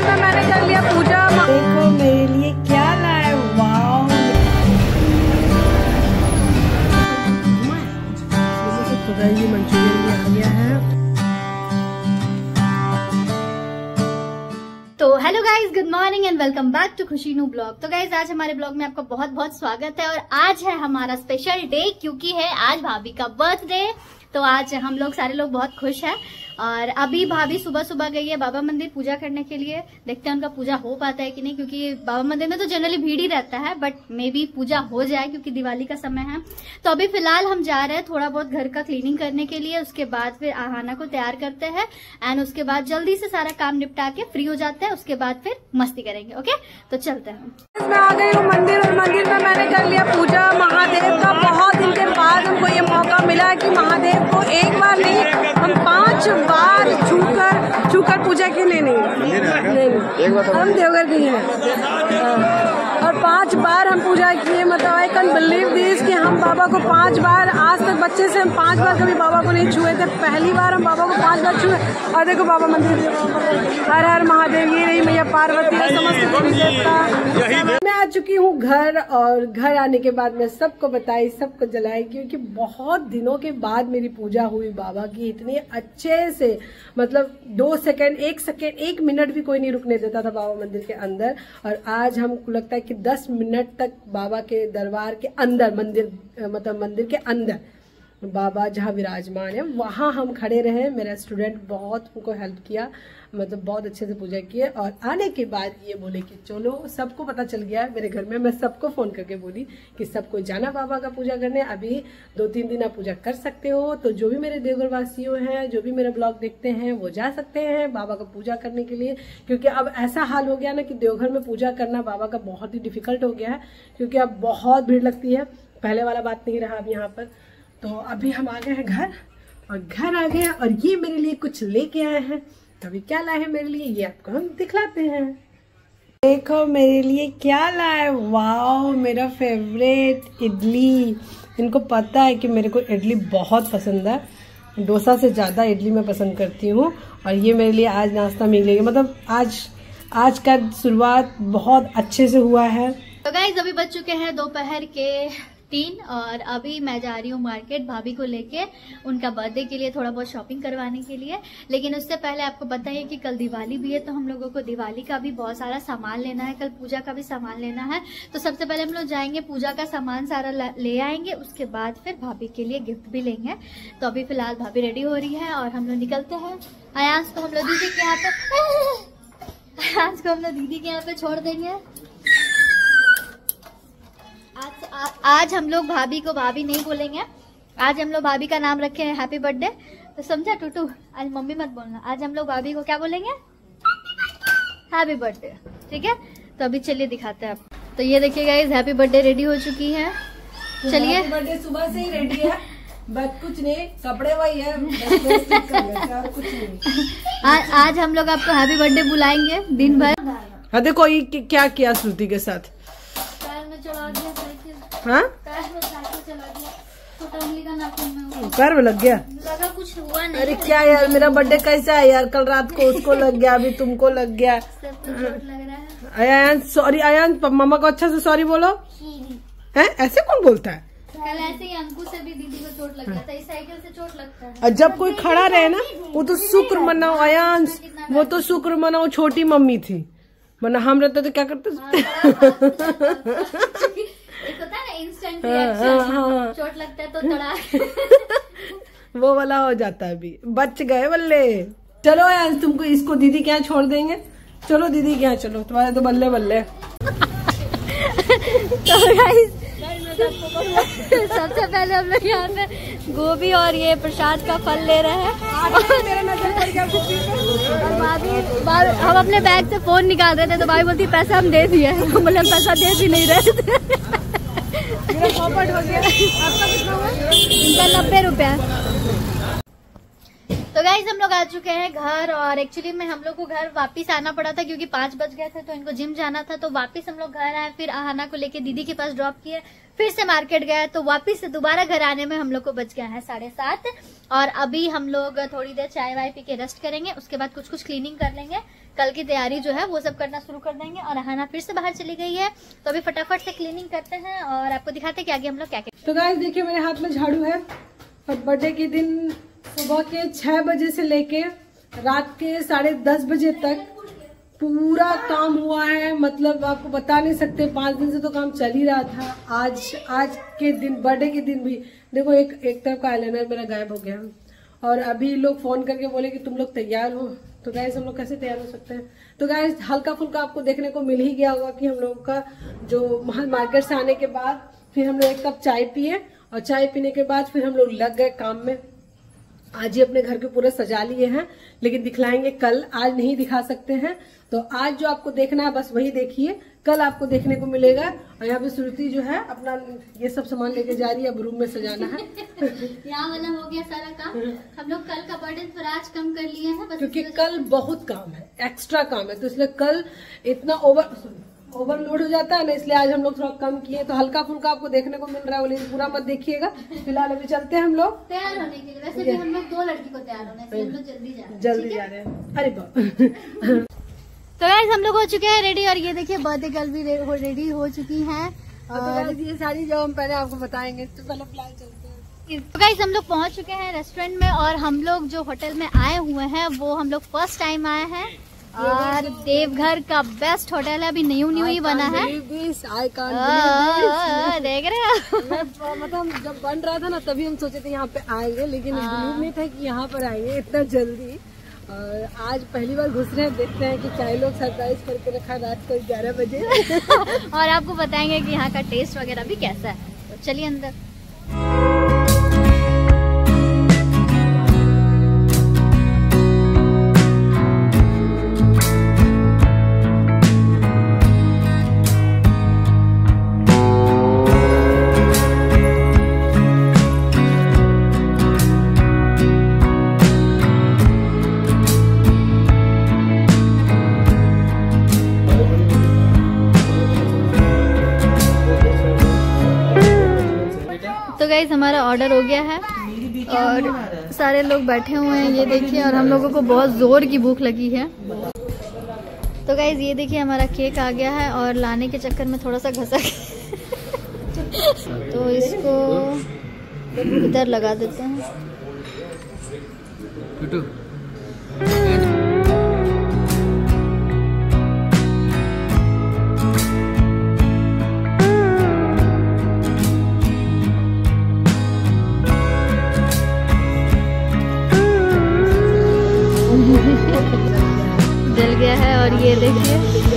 मंदिर में मैंने कर लिया पूजा। देखो मेरे लिए क्या लाए, वाओ। ये मंचूरियन भी आ गया है। तो hello guys, good morning and welcome back to Khushi नू ब्लॉग। तो गाइज आज हमारे ब्लॉग में आपका बहुत बहुत स्वागत है और आज है हमारा स्पेशल डे क्योंकि है आज भाभी का बर्थडे। तो आज हम लोग सारे लोग बहुत खुश हैं और अभी भाभी सुबह सुबह गई है बाबा मंदिर पूजा करने के लिए। देखते हैं उनका पूजा हो पाता है कि नहीं, क्योंकि बाबा मंदिर में तो जनरली भीड़ ही रहता है, बट मे बी पूजा हो जाए क्योंकि दिवाली का समय है। तो अभी फिलहाल हम जा रहे हैं थोड़ा बहुत घर का क्लीनिंग करने के लिए, उसके बाद फिर आहाना को तैयार करते हैं एंड उसके बाद जल्दी से सारा काम निपटा के फ्री हो जाते हैं, उसके बाद फिर मस्ती करेंगे। ओके, तो चलते हैं। मैं आ गई हूँ मंदिर और मंदिर में मैंने कर लिया पूजा महादेव का। बहुत दिन के बाद हमको ये मौका मिला कि महादेव को एक बार नहीं, हम 5 बार छूकर पूजा की। नहीं हम देवघर गए हैं और 5 बार हम पूजा किए। मतलब आई कैन बिलीव दिस कि हम बाबा को 5 बार, आज तक बच्चे से हम 5 बार कभी बाबा को नहीं छुए थे। पहली बार हम बाबा को 5 बार छुए। और देखो बाबा मंदिर, हर हर महादेव। ये रही मैया पार्वती, मैं आ चुकी हूँ घर और घर आने के बाद मैं सबको बताई, सबको जलाई, क्योंकि बहुत दिनों के बाद मेरी पूजा हुई बाबा की इतने अच्छे से। मतलब 2 सेकंड, 1 सेकंड, 1 मिनट भी कोई नहीं रुकने देता था बाबा मंदिर के अंदर। और आज हमको लगता है कि 10 मिनट तक बाबा के दरबार के अंदर, मंदिर के अंदर बाबा जहाँ विराजमान है वहाँ हम खड़े रहे। मेरा स्टूडेंट बहुत हमको हेल्प किया, मतलब बहुत अच्छे से पूजा किए। और आने के बाद ये बोले कि चलो, सबको पता चल गया मेरे घर में। मैं सबको फोन करके बोली कि सबको जाना बाबा का पूजा करने। अभी 2-3 दिन आप पूजा कर सकते हो। तो जो भी मेरे देवघर वासियों हैं, जो भी मेरा ब्लॉग देखते हैं, वो जा सकते हैं बाबा का पूजा करने के लिए। क्योंकि अब ऐसा हाल हो गया ना कि देवघर में पूजा करना बाबा का बहुत ही डिफिकल्ट हो गया है, क्योंकि अब बहुत भीड़ लगती है। पहले वाला बात नहीं रहा अब यहाँ पर। तो अभी हम आ गए हैं घर, और घर आ गए हैं और ये मेरे लिए कुछ लेके आए हैं। अभी क्या लाए हैं मेरे लिए ये आपको हम दिखलाते हैं। देखो मेरे लिए क्या लाए, वाओ, मेरा फेवरेट इडली। इनको पता है कि मेरे को इडली बहुत पसंद है, डोसा से ज्यादा इडली मैं पसंद करती हूँ। और ये मेरे लिए आज नाश्ता मिलेगा, मतलब आज का शुरुआत बहुत अच्छे से हुआ है। तो गाइज अभी बज चुके हैं दोपहर के 3 और अभी मैं जा रही हूँ मार्केट भाभी को लेके उनका बर्थडे के लिए थोड़ा बहुत शॉपिंग करवाने के लिए। लेकिन उससे पहले आपको पता है कि कल दिवाली भी है, तो हम लोगों को दिवाली का भी बहुत सारा सामान लेना है, कल पूजा का भी सामान लेना है। तो सबसे पहले हम लोग जाएंगे पूजा का सामान सारा ले आएंगे, उसके बाद फिर भाभी के लिए गिफ्ट भी लेंगे। तो अभी फिलहाल भाभी रेडी हो रही है और हम लोग निकलते हैं। आयांश को हम लोग दीदी के यहाँ पे छोड़ देंगे। आज हम लोग भाभी को भाभी नहीं बोलेंगे, आज हम लोग भाभी का नाम रखे हैं हैप्पी बर्थडे। तो समझा टूटू, आज मम्मी मत बोलना, आज हम लोग भाभी को क्या बोलेंगे, हैप्पी बर्थडे, ठीक है। तो अभी चलिए दिखाते हैं आप। तो ये देखिए गाइस, हैप्पी बर्थडे रेडी हो चुकी है। चलिए, बर्थडे सुबह से ही रेडी है, बस कुछ नहीं, कपड़े वही है, और कुछ नहीं। आज हम लोग आपको हैप्पी बर्थडे बुलाएंगे दिन भर। हाँ देखो ये क्या किया श्रुति के साथ, चला दिया साइकिल। हाँ, पैर में साइकिल चला दिया, छोटा उंगली का नाखून में पैर में लग गया। लगा, कुछ हुआ नहीं। अरे क्या यार, मेरा बर्थडे कैसा है यार, कल रात को उसको लग गया, अभी तुमको लग गया। सबको चोट लग रहा है। अयान सॉरी, अयान मम्मा को अच्छा से सॉरी बोलो। हैं, ऐसे कौन बोलता है? कल ऐसे ही अंकु से भी दीदी को चोट लगता था, इस साइकिल से चोट लगता है। और जब कोई खड़ा रहे ना, वो तो शुक्र मनाओ अयान, वो तो शुक्र मनाओ छोटी मम्मी थी, वरना हम रहते तो क्या करते। एक होता है ना इंस्टेंट रिएक्शन, चोट लगता है तो तड़ा वो वाला हो जाता है। अभी बच गए बल्ले। चलो यार, तुमको इसको दीदी के यहाँ छोड़ देंगे। चलो दीदी के यहाँ चलो, तुम्हारे तो बल्ले बल्ले। तो गाइस सबसे पहले हम लोग यहाँ पे गोभी और ये प्रसाद का फल ले रहे हैं। हम अपने बैग से फोन निकाल रहे थे तो भाई बोलती पैसा हम दे दिए, बोले हम पैसा दे भी नहीं रहे थे। मेरा पॉपट हो गया। आपका कितना हुआ? इनका 90 रुपया। तो तो गाइस हम लोग आ चुके हैं घर, और एक्चुअली में हम लोग को घर वापस आना पड़ा था क्योंकि 5 बज गए थे, तो इनको जिम जाना था। तो वापस हम लोग घर आए, फिर आहाना को लेके दीदी के पास ड्रॉप किए, फिर से मार्केट गए, तो वापस से दोबारा घर आने में हम लोग को बच गया है 7:30। और अभी हम लोग थोड़ी देर चाय वाय पी के रेस्ट करेंगे, उसके बाद कुछ क्लीनिंग कर लेंगे, कल की तैयारी जो है वो सब करना शुरू कर देंगे। और आहाना फिर से बाहर चली गई है, तो अभी फटाफट से क्लीनिंग करते हैं और आपको दिखाते हैं कि आगे हम लोग क्या क्या। तो गाइस देखिए मेरे हाथ में झाड़ू है, और बर्थडे के दिन सुबह के 6 बजे से लेके रात के 10:30 बजे तक पूरा काम हुआ है। मतलब आपको बता नहीं सकते, 5 दिन से तो काम चल ही रहा था। आज के दिन, बर्थडे के दिन भी देखो एक तरफ का आईलाइनर मेरा गायब हो गया, और अभी लोग फोन करके बोले कि तुम लोग तैयार हो। तो गाइस हम लोग कैसे तैयार हो सकते हैं। तो गाइस हल्का फुल्का आपको देखने को मिल ही गया होगा कि हम लोगों का जो मार्केट से आने के बाद फिर हम लोग 1 कप चाय पिए, और चाय पीने के बाद फिर हम लोग लग गए काम में। आज ही अपने घर के पूरे सजा लिए हैं, लेकिन दिखलाएंगे कल, आज नहीं दिखा सकते हैं। तो आज जो आपको देखना है बस वही देखिए, कल आपको देखने को मिलेगा। और यहाँ पे श्रुति जो है अपना ये सब सामान लेके जा रही है, अब रूम में सजाना है। यहाँ वाला हो गया सारा काम, हम लोग कल का बर्डन पर आज कम कर लिए हैं, क्योंकि कल बहुत काम है, एक्स्ट्रा काम है, तो इसलिए कल इतना ओवरलोड हो जाता है ना, इसलिए आज हम लोग थोड़ा कम किए। तो हल्का फुल्का आपको देखने को मिल रहा है, लेकिन पूरा मत देखिएगा। फिलहाल अभी चलते हैं हम लोग तैयार होने के लिए। वैसे भी हम लोग 2 लड़की को तैयार होना है, हम लोग जल्दी जा रहे हैं। अरे बाप। तो गाइस हम लोग हो चुके हैं रेडी, और ये देखिए बर्थडे गर्ल भी रेडी हो चुकी हैं। और ये साड़ी जो हम पहले आपको बताएंगे, तो पहले फ्लाई चलते हैं। तो गाइस हम लोग पहुंच चुके हैं रेस्टोरेंट में, और हम लोग जो होटल में आए हुए हैं वो हम लोग फर्स्ट टाइम आए हैं, और देवघर का बेस्ट होटल है, अभी न्यू ही बना है। देख रहे हो। मतलब जब बन रहा था ना तभी हम सोचे थे यहाँ पे आएंगे, लेकिन बिलीव नहीं था कि यहाँ पर आएंगे इतना जल्दी। और आज पहली बार घुस रहे हैं, देखते हैं कि चाय लोग सरप्राइज करके रखा रात को 11 बजे। और आपको बताएंगे कि यहाँ का टेस्ट वगैरह भी कैसा है। तो चलिए अंदर। तो गाइस हमारा ऑर्डर हो गया है, और सारे लोग बैठे हुए हैं, ये देखिए। और हम लोगों को बहुत जोर की भूख लगी है। तो गाइस ये देखिए हमारा केक आ गया है, और लाने के चक्कर में थोड़ा सा घसा तो इसको इधर लगा देते हैं। जल गया है, और ये देखिए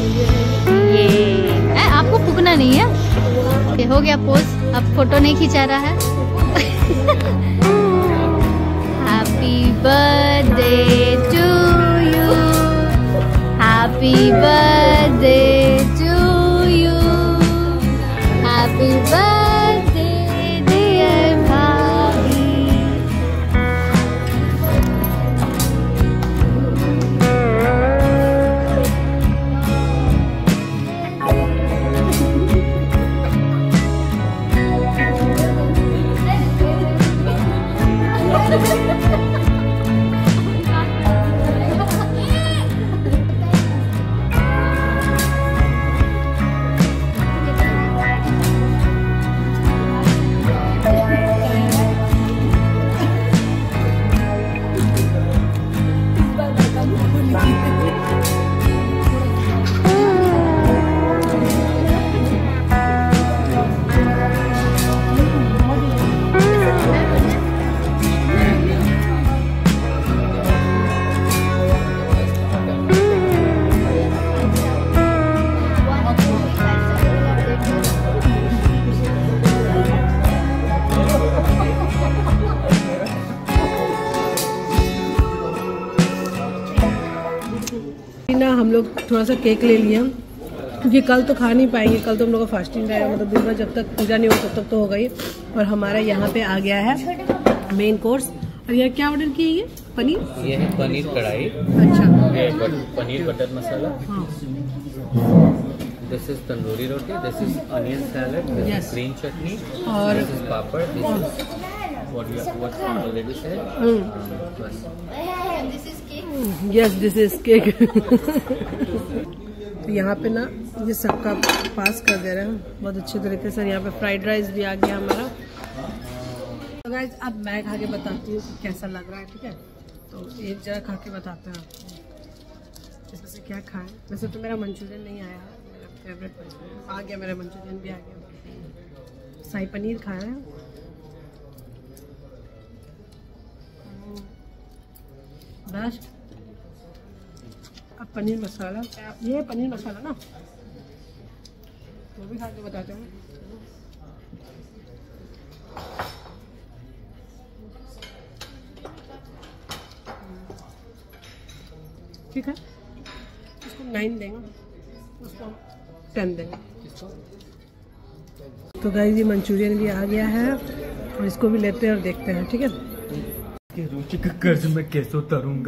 ये आपको फूकना नहीं है। ये हो गया पोज, अब फोटो नहीं खींचा रहा है। Happy birthday to you, happy birthday to you, happy birthday dear भाभी। ना हम लोग थोड़ा सा केक ले लिया, क्योंकि कल तो खा नहीं पाएंगे, कल तो हम लोग का फास्टिंग रहेगा, मतलब दिन भर जब तक पूजा नहीं हो तब तक तो हो गई। और हमारा यहाँ पे आ गया है मेन कोर्स। और यह क्या ऑर्डर किए? पनीर, ये है पनीर कढ़ाई। अच्छा, ये paneer butter masala. This is tandoori roti, this is onion salad, this is green chutney, और this is papad, this is what already said. Bas. This is cake. Yes this is cake. तो यहाँ पे ना ये सबका पास कर दे रहे हैं बहुत अच्छे तरीके से। यहाँ पे फ्राइड राइस भी आ गया हमारा। तो गाइस अब मैं खा के बताती हूँ कि कैसा लग रहा है, ठीक है। तो एक जगह खा के बताते हैं आपको इसमें से क्या खाएं। वैसे तो मेरा मंचूरियन नहीं आया, मेरा फेवरेट आ गया, मेरा मंचूरियन भी आ गया। शाही पनीर खाया है, बेस्ट। अब पनीर मसाला, ये पनीर मसाला ना, वो भी खा के बताते हैं। ठीक है, इसको 9 देंगे, उसको 10 देंगे। तो गाइस ये मंचूरियन भी आ गया है और इसको भी लेते हैं और देखते हैं, ठीक है। रुचि का कर्ज मैं कैसे उतारूंगा।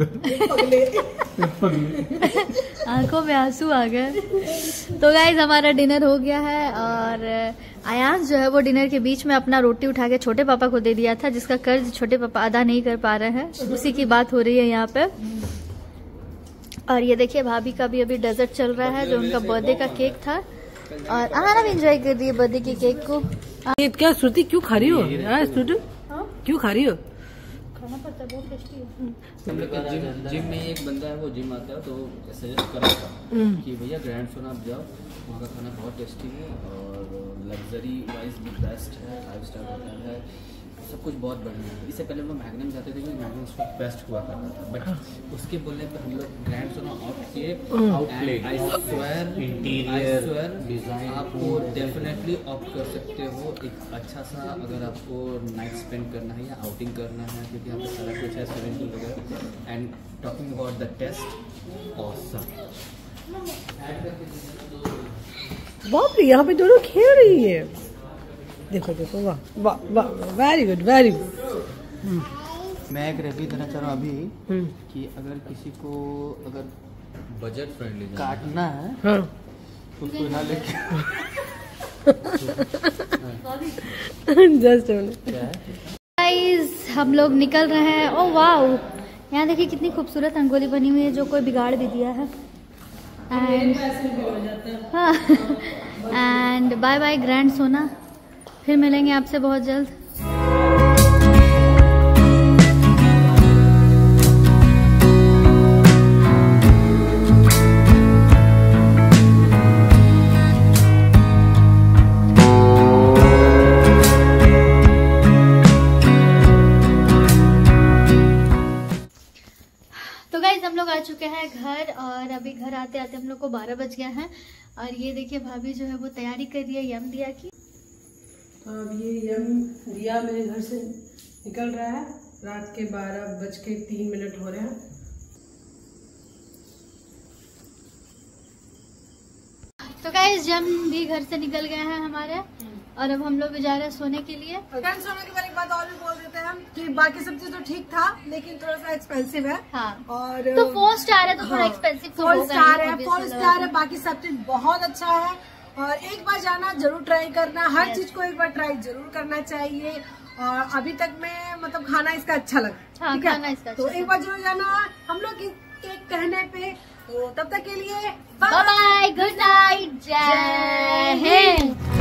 आंखों में आंसू आ गए। तो गाइज हमारा डिनर हो गया है और आयांश जो है वो डिनर के बीच में अपना रोटी उठा के छोटे पापा को दे दिया था, जिसका कर्ज छोटे पापा अदा नहीं कर पा रहे हैं, उसी की बात हो रही है यहाँ पे। और ये देखिए भाभी का भी अभी डेजर्ट चल रहा है, जो उनका बर्थडे का केक था, और आना भी एंजॉय कर रही है बर्थडे के केक को। ये क्या श्रुति क्यों खा रही हो? श्रुति क्यों खा रही हो? खाना पड़ता है, बहुत टेस्टी है। हम लोग जिम में एक बंदा है, वो जिम आता है तो सजेस्ट कर रहा था कि भैया ग्रैंड सोना आप जाओ, वहाँ का खाना बहुत टेस्टी है और लग्जरी वाइज भी बेस्ट है, 5 स्टार होटल है, सब कुछ बहुत बढ़िया है। इससे पहले हम लोग मैग्नम जाते थे, क्योंकि मैग्नम उसका बेस्ट हुआ करता था, बट उसके बोलने पर हम लोग ग्रैंड सोना ऑप्ट किए। आई स्वेयर इंटीरियर डिजाइन आपको डेफिनेटली ऑप्ट कर सकते हो। एक अच्छा सा अगर आपको नाइट स्पेंड करना है या आउटिंग करना है, क्योंकि यहाँ पे सारा कुछ है, स्विमिंग पूल वगैरह। And talking about the taste, awesome. बाप रे, यहाँ पे दोनों खेल रही है, देखो देखो, वाह वाह वाह, वेरी गुड वेरी गुड। मैं एक रिव्यू देना चाह रहा हूँ अभी कि अगर किसी को अगर बजट फ्रेंडली काटना है, हाँ, तो उसको यहाँ लेके जस्ट गाइस हम लोग निकल रहे हैं। ओ वाह, यहाँ देखिए कितनी खूबसूरत रंगोली बनी हुई है, जो कोई बिगाड़ भी दिया है। एंड बाय बाय ग्रैंड सोना, फिर मिलेंगे आपसे बहुत जल्द। तो गाइज हम लोग आ चुके हैं घर, और अभी घर आते आते हम लोग को 12 बज गया है। और ये देखिए भाभी जो है वो तैयारी कर रही है यम दिया की। अब ये यम दिया मेरे घर से निकल रहा है, रात के 12:03 हो रहे हैं। तो गाइस यम भी घर से निकल गए हैं हमारे, और अब हम लोग भी जा रहे हैं सोने के लिए। ग्रैंड सोना के बारे में एक बात और भी बोल देते हैं हम कि बाकी सब चीज तो ठीक था, लेकिन थोड़ा सा एक्सपेंसिव है। हाँ, और तो 4 स्टार है तो थोड़ा एक्सपेंसिव तो 4 स्टार है, 4 स्टार है, बाकी सब चीज बहुत अच्छा है। और एक बार जाना जरूर ट्राई करना, हर चीज को एक बार ट्राई जरूर करना चाहिए। और अभी तक में मतलब खाना इसका अच्छा लगा, हाँ, ठीक है? खाना इसका तो अच्छा एक बार जरूर जाना हम लोग के कहने पे। तो तब तक के लिए बाय बाय, गुड नाइट, जय हिंद।